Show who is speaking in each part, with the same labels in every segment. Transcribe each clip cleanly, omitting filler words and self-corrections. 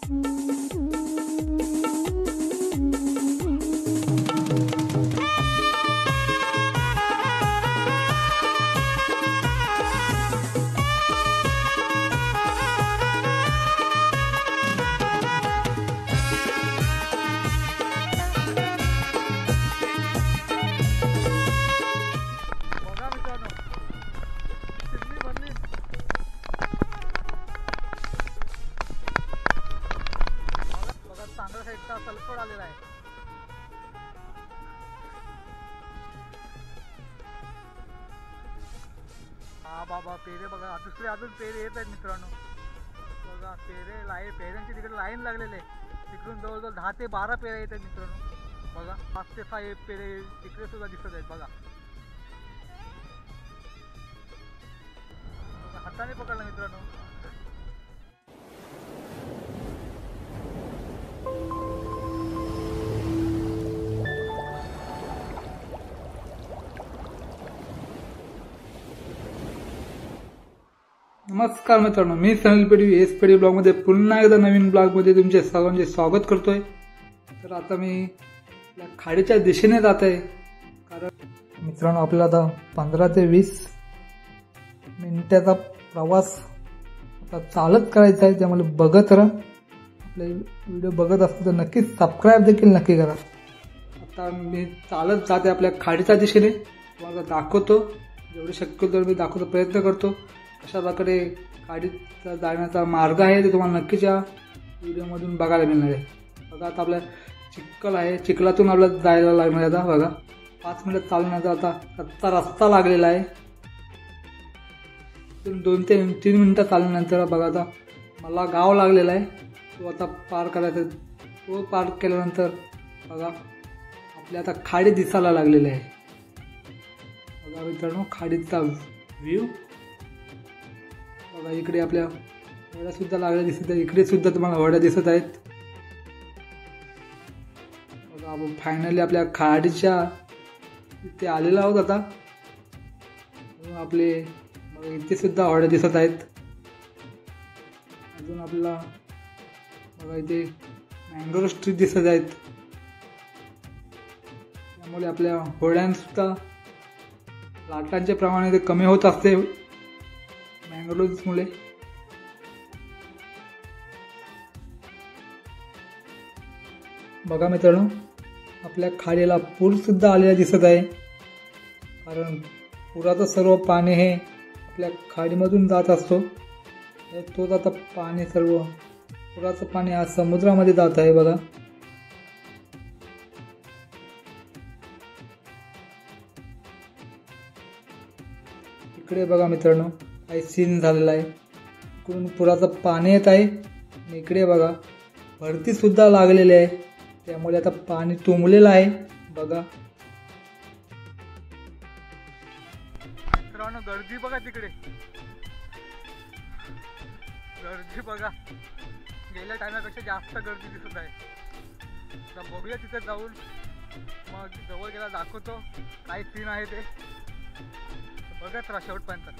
Speaker 1: चांगला साईडचा सल्फर आलेला आहे. हा बाबा पेरे बघा, दुसरे अजून पेरे येत आहेत मित्रांनो. बघा पेरे पेऱ्यांची तिकडे लाईन लागलेले, तिकडून जवळजवळ 10 ते 12 पेरे येत आहेत मित्रांनो. बघा 5 ते 6 पेरे तिकडे सुद्धा दिसत आहेत. बघा हाताने पकडला मित्रांनो.
Speaker 2: नमस्कार मित्रांनो, मी सनील पेढी एस पेढी ब्लॉगमध्ये पुन्हा एकदा नवीन ब्लॉगमध्ये तुमचे सर्वांचे स्वागत करतोय. तर आता मी खाडीच्या दिशेने जात आहे, कारण मित्रांनो आपल्याला आता 15 ते 20 मिनिटाचा प्रवास आता चालत करायचा आहे. त्यामुळे बघत राहा. आपले व्हिडिओ बघत असाल तर नक्कीच सबस्क्राईब देखील नक्की करा. आता मी चालत जाते आपल्या खाडीच्या दिशेने. तुम्हाला दाखवतो, जेवढे शक्य होईल मी दाखवतो, प्रयत्न करतो. अशा प्रकारे खाडीचा जाण्याचा मार्ग आहे ते तुम्हाला नक्कीच या व्हिडिओमधून बघायला मिळणार आहे. बघा आता आपल्या चिखल आहे, चिखलातून आपल्याला जायला लागणार आहे. आता बघा 5 मिनिट चालण्याचा आता कच्चा रस्ता लागलेला आहे. 2 ते 3 मिनिटं चालल्यानंतर बघा आता मला गाव लागलेला आहे, तो आता पार करायचा. तो पार केल्यानंतर बघा आपल्या आता खाडी दिसायला लागलेली आहे. बघा मित्रांनो खाडीचा व्ह्यू बघा. इकडे आपल्या होड्या सुद्धा लागल्या दिसत आहेत. इकडे सुद्धा तुम्हाला होड्या दिसत आहेत. बघा आपण फायनली आपल्या खाडीच्या इथे आलेलो आहोत. आता आपले इथे सुद्धा होड्या दिसत आहेत. अजून आपल्याला बघा इथे मँग्रोव्ह ट्री दिसत आहेत. त्यामुळे आपल्या होड्यांसुद्धा लाटांचे प्रमाण इथे कमी होत असते मँग्रोव्हमुळे. बघा मित्रांनो आपल्या खाडीला पूर सुद्धा आलेला दिसत आहे, कारण पुराचं सर्व पाणी हे आपल्या खाडीमधून जात असतो. तोच आता पाणी सर्व पुराचं पाणी आज समुद्रामध्ये जात आहे. बघा इकडे बघा मित्रांनो काही सीन झालेला आहे. इकडून पुराचं पाणी येत आहे आणि इकडे बघा भरती सुद्धा लागलेली आहे. त्यामुळे आता पाणी तुंबलेलं आहे. बघा
Speaker 1: मित्रांनो गर्दी बघा, तिकडे गर्दी बघा, गेल्या टायमापेक्षा जास्त गर्दी दिसत आहे. आता बघूया तिथे जाऊन, मग जवळ गेला दाखवतो काय सीन आहे ते. बघत राहा शेवटपर्यंत.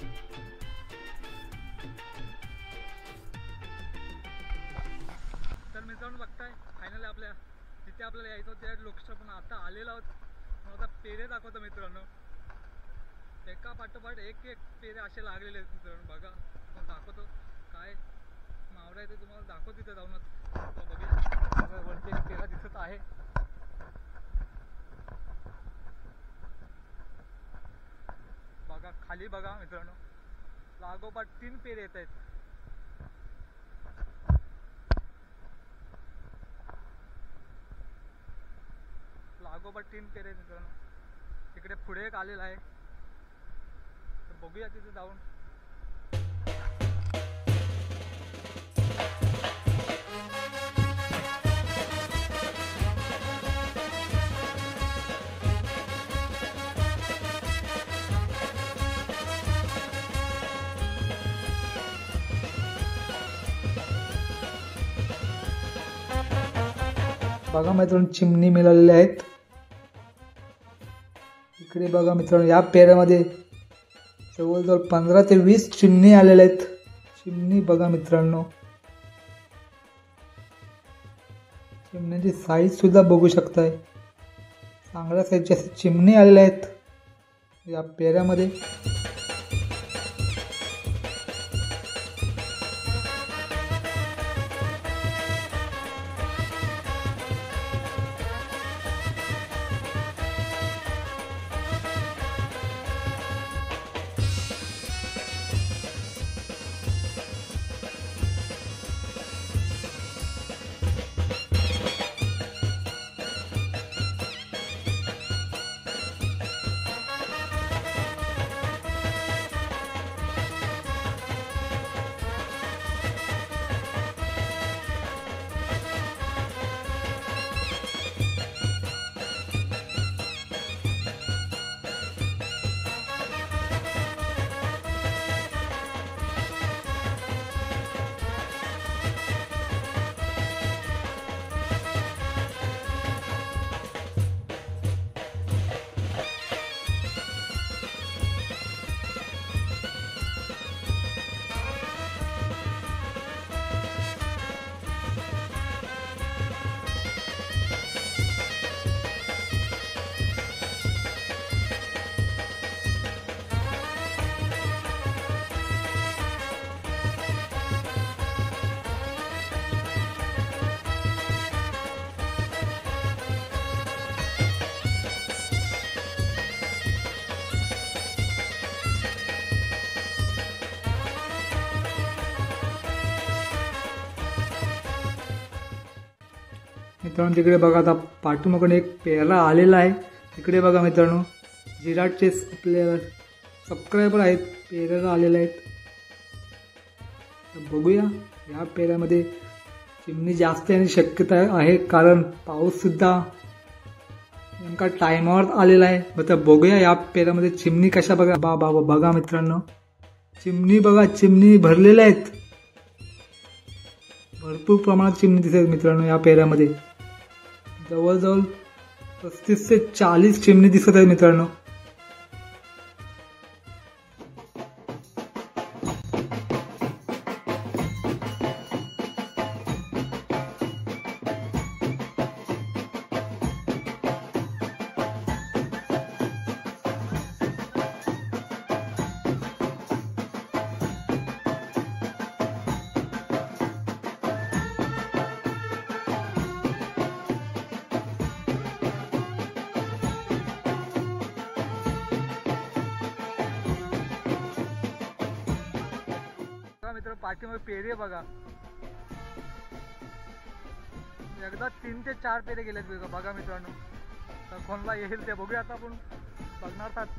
Speaker 1: तर मित्रांनो बघताय फायनली आपल्या जिथे आपल्याला यायचं त्या लोकेशन पण आता आलेलो आहोत. मग आता पेरे दाखवतो मित्रांनो. एका पाठोपाठ एक पेरे असे लागलेले आहेत मित्रांनो. बघा पण दाखवतो काय मावरा आहे ते तुम्हाला दाखवतो. तिथे जाऊनच बघूया. वरती एक पेरा दिसत आहे. बघा खाली बघा मित्रांनो, लागोपाठ 3 पेरे येत आहेत. लागोपाठ 3 पेरे मित्रांनो. तिकडे पुढे एक आलेला आहे, तर बघूया तिथे जाऊन.
Speaker 2: बघा मित्रांनो चिमणी मिळालेल्या आहेत. इकडे बघा मित्रांनो या पेऱ्यामध्ये जवळजवळ 15 ते 20 चिमणी आलेल्या आहेत. चिमणी बघा मित्रांनो. चिमण्याची साईज सुद्धा बघू शकताय. चांगल्या साईजचे असे चिमणी आलेले आहेत या पेऱ्यामध्ये. मित्रांनो तिकडे बघा, आता पाठीमागून एक पेरा आलेला आहे. तिकडे बघा मित्रांनो, जिराटचे आपले सबस्क्रायबर आहेत, पेऱ्याला आलेले आहेत. तर बघूया, या पेऱ्यामध्ये चिमणी जास्त येण्याची शक्यता आहे, कारण पाऊससुद्धा नेमका टायमावर आलेला आहे. तर बघूया या पेऱ्यामध्ये चिमणी कशा. बघा बघा मित्रांनो, चिमणी बघा, चिमणी भरलेल्या आहेत. भरपूर प्रमाणात चिमणी दिसत मित्रांनो या पेऱ्यामध्ये. जवळजवळ 35 ते 40 चिमणी दिसत आहेत मित्रांनो. मित्र पाठीमागे पेरे बघा, एकदा 3 ते 4 पेरे गेलेत बघा मित्रांनो. तर कोणला येईल ते बघूया, आता आपण बघणार आहात.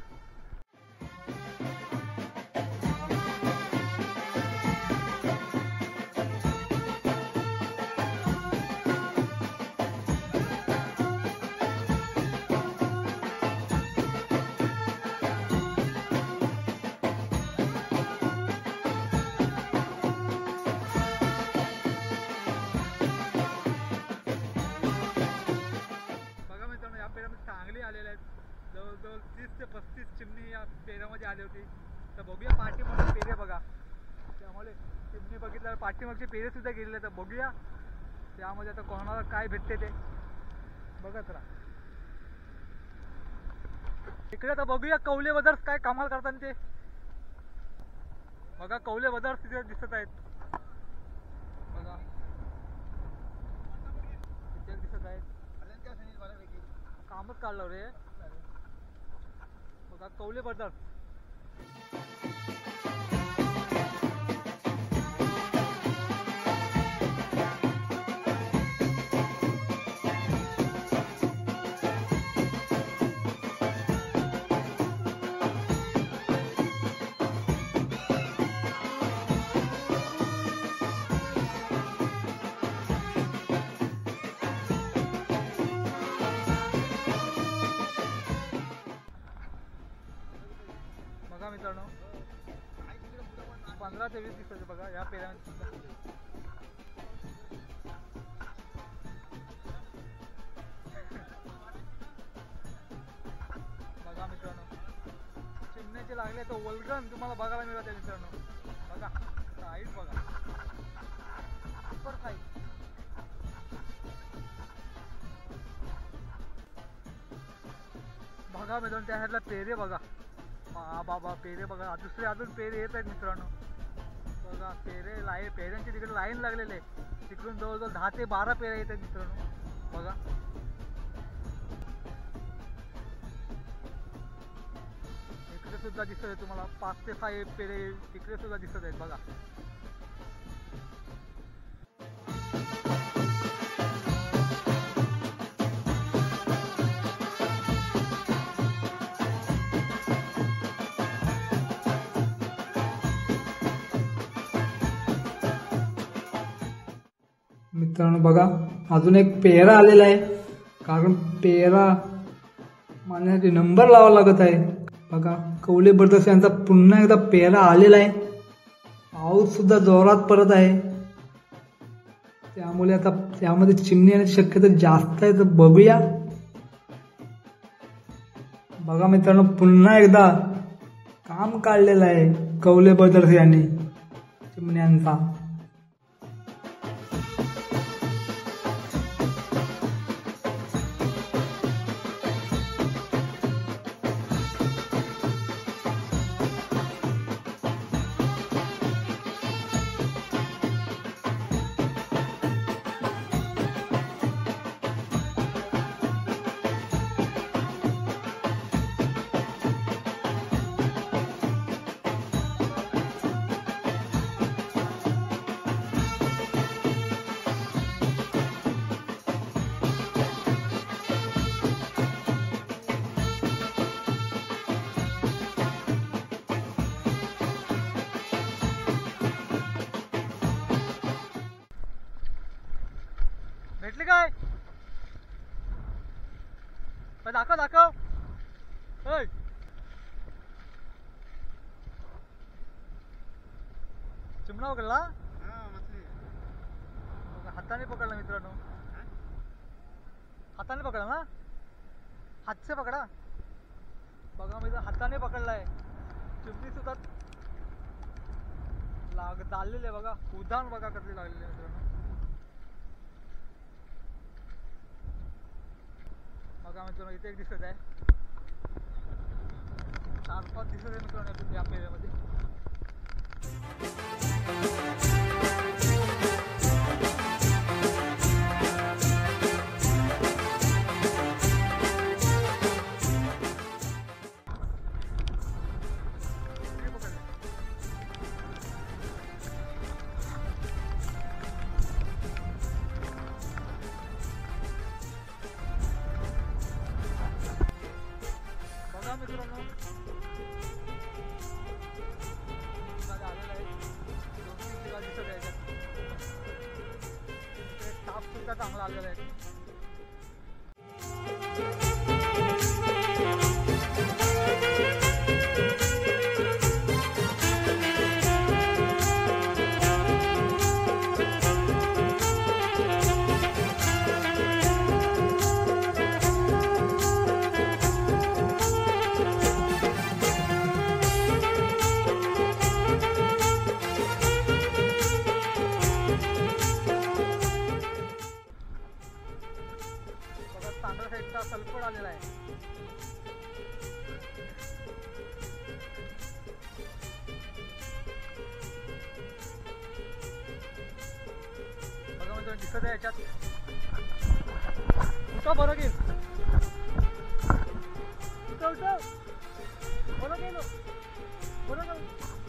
Speaker 2: चांगली आलेले आहेत, जवळजवळ 30 ते 35 चिमणी या पेऱ्यामध्ये आली होती. तर बघूया पाठीमागचे पेरे बघा, त्यामुळे चिमणी बघितल्यावर पाठीमागचे पेरे सुद्धा गेलेले. तर बघूया त्यामध्ये आता कोणाला काय भेटते ते बघत राहा. इकडे तर बघूया कौले ब्रदर्स काय कमाल करतात ते बघा. कौले ब्रदर्स तिथे दिसत आहेत बघा, तिथे दिसत आहेत. कामच काढलं रे बघा, कौले ब्रदर्स. बघा मित्रांनो, 15 ते 20 दिवसाचे बघा या पेऱ्यामध्ये सुद्धा. बघा मित्रांनो, चिमण्याचे लागले तर वल्गन तुम्हाला बघायला मिळत आहे मित्रांनो. बघा साईज बघा, सुपर साईज.
Speaker 1: बघा मित्रांनो त्या साईडला पेरे बघा, बाबा पेरे बघा, दुसरे अजून पेरे येत आहेत मित्रांनो. बघा पेरे पेऱ्यांची तिकडे लाईन लागलेले आहे. तिकडून जवळजवळ 10 ते 12 पेरे येत आहेत मित्रांनो. बघा इकडे सुद्धा दिसत आहे तुम्हाला 5 ते 6 पेरे इकडे सुद्धा दिसत आहेत बघा.
Speaker 2: मित्रांनो बघा अजून एक पेरा आलेला आहे, कारण पेरा मानण्यासाठी नंबर लावावा लागत आहे. बघा कौले ब्रदर्स यांचा पुन्हा एकदा पेरा आलेला आहे. पाऊस सुद्धा जोरात पडत आहे, त्यामुळे आता त्यामध्ये चिमणी येण्याची शक्यता जास्त आहे. तर बघूया. बघा मित्रांनो पुन्हा एकदा काम काढलेलं आहे कौले ब्रदर्स यांनी चिमण्यांचा.
Speaker 1: भेटले काय? दाखव दाखव. चिमणा पकडला, हाताने पकडला मित्रांनो. हाताने पकडला ना, हात से पकडा. बघा मी हाताने पकडलाय. चिमणी सुद्धा लागलेले बघा, उदाहरण बघा कसले लागलेले मित्रांनो. बघा मित्रांनो इथे एक दिसत आहे, 4-5 दिसत आहे मित्रांनो या पेऱ्यामध्ये. मित्रांनो आलेला आहे, 2-3 किलो दिसत आहे. ताप सुद्धा चांगला आलेला आहे. तांदळा साईडचा सल्फर आलेला आहे. बघा म्हणजे दिसत आहे याच्यात. उठव बरं गेल, उठव उठव बरं गेलो बरं गेलो.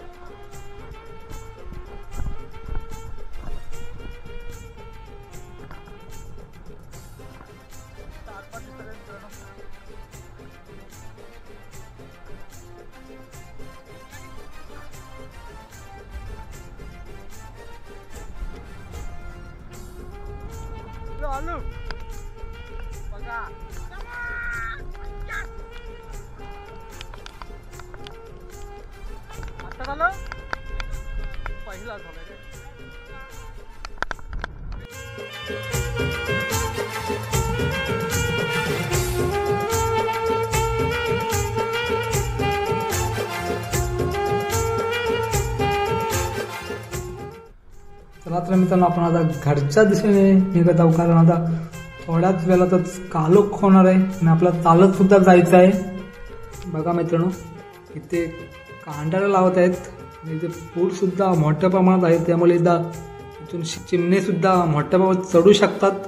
Speaker 1: आलू बघा आता झालं, पहिला झालं रे.
Speaker 2: चला तर मित्रांनो आपण आता घरच्या दिशेने निघत आहोत, कारण आता थोड्याच वेळातच कालोख होणार आहे आणि आपल्याला चालत सुद्धा जायचं आहे. बघा मित्रांनो, इथे कांड्याला लावत आहेत आणि इथे पूरसुद्धा मोठ्या प्रमाणात आहे, त्यामुळे एकदा इथून चिमणेसुद्धा मोठ्या प्रमाणात चढू शकतात.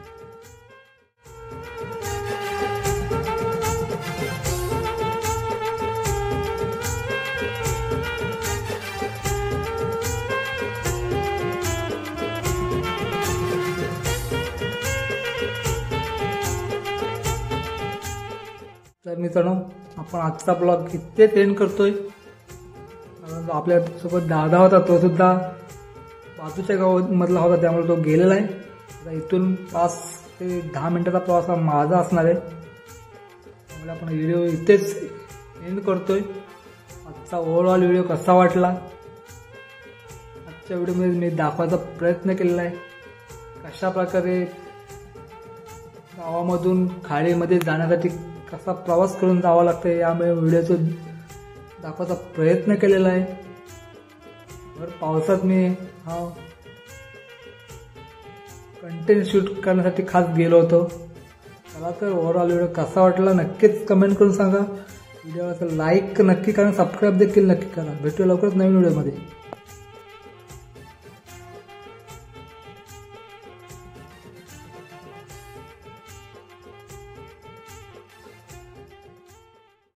Speaker 2: तर मित्रांनो, आपण आजचा ब्लॉग इथेच एंड करतोय. आपल्यासोबत दादा होता, तो सुद्धा बाजूच्या गावामधला होता, त्यामुळे तो गेलेला आहे. आता इथून 5 ते 10 मिनिटाचा प्रवास हा माझा असणार आहे. त्यामुळे आपण व्हिडिओ इथेच एंड करतोय. आजचा ओव्हरऑल व्हिडिओ कसा वाटला, आजच्या व्हिडिओमध्ये मी दाखवायचा प्रयत्न केलेला आहे कशा प्रकारे गावामधून खाडीमध्ये जाण्यासाठी कसा प्रवास करून जावं लागतं, यामुळे व्हिडिओचं दाखवायचा प्रयत्न केलेला आहे. भर पावसात मी हा कंटेंट शूट करण्यासाठी खास गेलो होतो. चला तर ओव्हरऑल व्हिडिओ कसा वाटला नक्कीच कमेंट करून सांगा. व्हिडिओला लाईक नक्की करा, सबस्क्राईब देखील नक्की करा. भेटूया लवकरच नवीन व्हिडिओमध्ये.